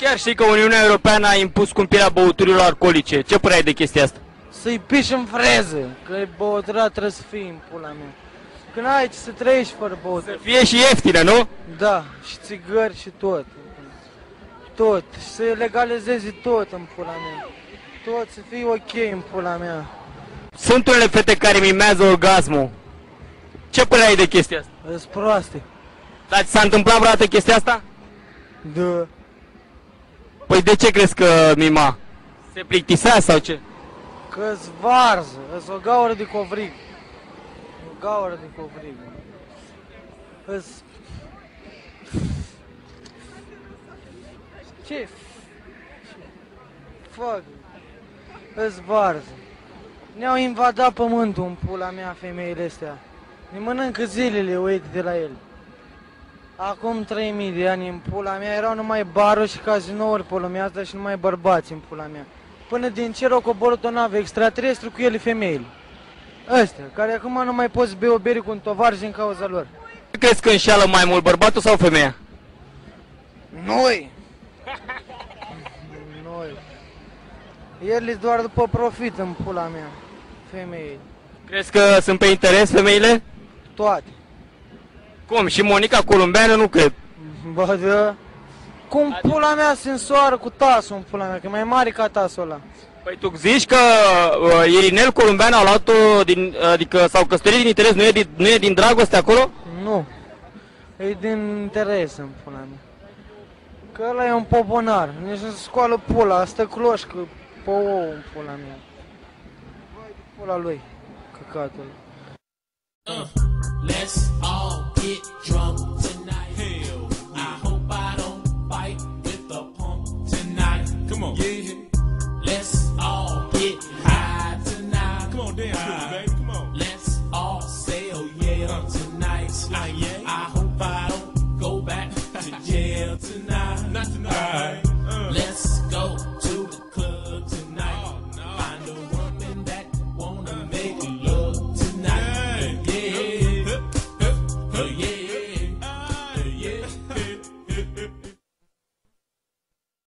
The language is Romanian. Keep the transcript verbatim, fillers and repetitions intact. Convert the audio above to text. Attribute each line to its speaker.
Speaker 1: Chiar știi că Uniunea Europeană a impus scumpirea băuturilor alcoolice. Ce părere ai de chestia asta?
Speaker 2: Să-i piși în freză, că băutura trebuie să fie în pula mea. Că n-ai ce să trăiești fără băutură.
Speaker 1: Să fie și ieftină, nu?
Speaker 2: Da, și țigări și tot. Tot, și să legalizeze tot în pula mea. Tot să fie ok în pula mea.
Speaker 1: Sunt unele fete care mimează orgasmul. Ce părere ai de chestia asta?
Speaker 2: Îs proaste.
Speaker 1: Dar ți s-a întâmplat vreodată chestia asta?
Speaker 2: Da.
Speaker 1: Păi de ce crezi că mima? Se plictisea sau ce?
Speaker 2: Că-s varză, îs o gaură de covrig. O gaură de covrig. Îs... Ce? Fuck. Îs varză. Ne-au invadat pământul în pula mea femeile astea. Ne mănâncă zilele, uite, de la ele. Acum trei mii de ani în pula mea erau numai baruri și cazinouri pe lumea asta și numai bărbați în pula mea. Până din cer au coborât o navă extraterestru cu ele femeile. Ăstea, care acum nu mai poți bea o bere cu un tovarăș din cauza lor.
Speaker 1: Crezi că înșeală mai mult bărbatul sau femeia?
Speaker 2: Noi! Noi. Ele doar după profit în pula mea, femeile.
Speaker 1: Crezi că sunt pe interes femeile?
Speaker 2: Toate.
Speaker 1: Cum? Și Monica Columbeană nu cred.
Speaker 2: Bă, da. Cum pula mea se însoară cu tasul în pula mea, că e mai mare ca tasul ăla.
Speaker 1: Păi tu zici că uh, Irinel Columbeanu a luat-o din, adică s-au căsătorit din interes, nu e din, nu e din dragoste acolo?
Speaker 2: Nu. E din interes în pula mea. Că ăla e un poponar, nici nu se scoală pula, stă cloșcă pe ou în pula mea. Vai de pula lui, căcatul.
Speaker 3: Uh, let's all get drunk.